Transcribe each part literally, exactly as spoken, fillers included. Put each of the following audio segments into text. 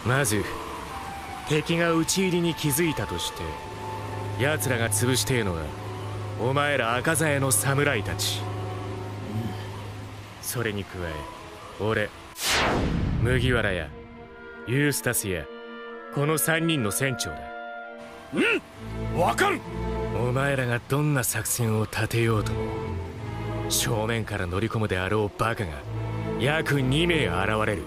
まず敵が討ち入りに気づいたとして奴らが潰してえのはお前ら赤鞘の侍たち、うん、それに加え俺麦わらやユースタスやこの三人の船長だ。 うん、わかる。 お前らがどんな作戦を立てようとも正面から乗り込むであろうバカが約に名現れる。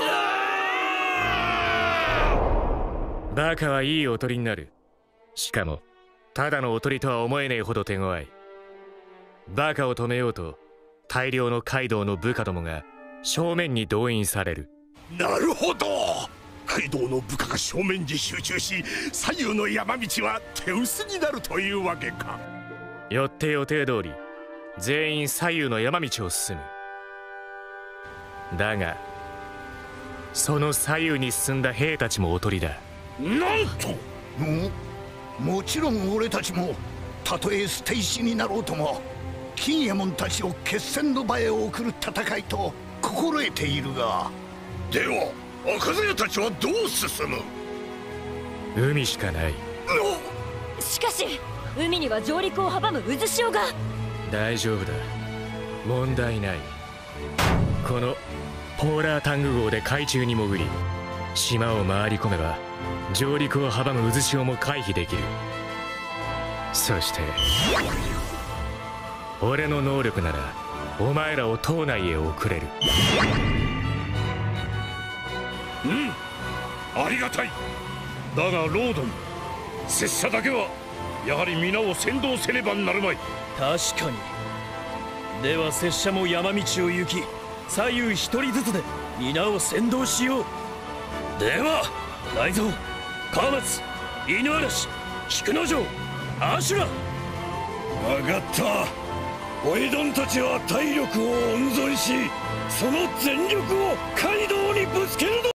バカはいいおとりになる。しかもただのおとりとは思えねえほど手強い。バカを止めようと大量のカイドウの部下どもが正面に動員される。 なるほど。カイドウの部下が正面に集中し左右の山道は手薄になるというわけか。 よって予定通り全員左右の山道を進む。だがその左右に進んだ兵たちもおとりだ。 なんと。 ももちろん俺たちもたとえ捨て石になろうとも金右衛門たちを決戦の場へ送る戦いと心得ているが。 では赤鞘たちはどう進む。 海しかない。 しかし海には上陸を阻む渦潮が。 大丈夫だ、問題ない。このポーラータング号で海中に潜り島を回り込めば上陸を阻む渦潮も回避できる。そして俺の能力ならお前らを島内へ送れる。 うん、ありがたい。だがロードン、拙者だけはやはり皆を先導せねばなるまい。 確かに。では拙者も山道を行き左右一人ずつで皆を先導しよう。では雷蔵、川松、犬嵐、菊之丞、アシュラ。 分かった。おいどんたちは体力を温存しその全力をカイドウにぶつけるの